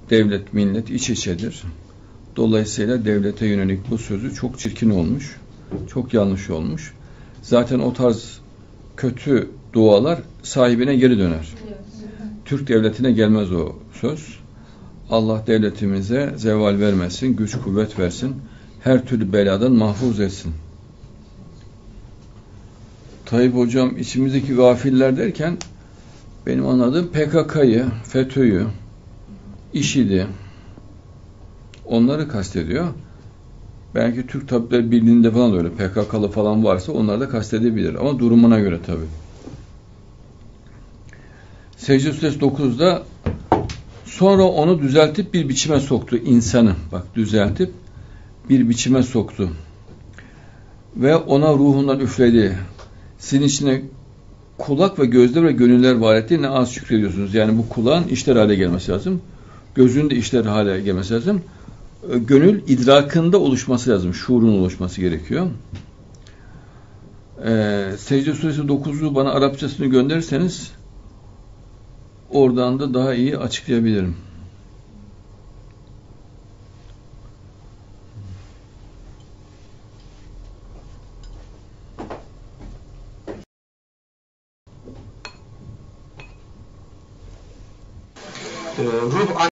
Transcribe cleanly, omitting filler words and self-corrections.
devlet, millet iç içedir. Dolayısıyla devlete yönelik bu sözü çok çirkin olmuş, çok yanlış olmuş. Zaten o tarz kötü dualar sahibine geri döner. Türk devletine gelmez o söz. Allah devletimize zeval vermesin, güç kuvvet versin, her türlü beladan mahfuz etsin. Tayyip Hocam içimizdeki gafiller derken benim anladığım PKK'yı, FETÖ'yü, IŞİD'i, onları kastediyor. Belki Türk Tabipler Birliği'nde falan da öyle PKK'lı falan varsa onlar da kastedebilir ama durumuna göre tabii. Secde Suresi 9'da sonra onu düzeltip bir biçime soktu insanı. Bak düzeltip bir biçime soktu. Ve ona ruhundan üfledi. Sizin içine kulak ve gözler ve gönüller var etti. Ne az şükrediyorsunuz. Yani bu kulağın işler hale gelmesi lazım. Gözün de işler hale gelmesi lazım. Gönül idrakında oluşması lazım. Şuurun oluşması gerekiyor. Secde Suresi 9'u bana Arapçasını gönderirseniz oradan da daha iyi açıklayabilirim. Ruh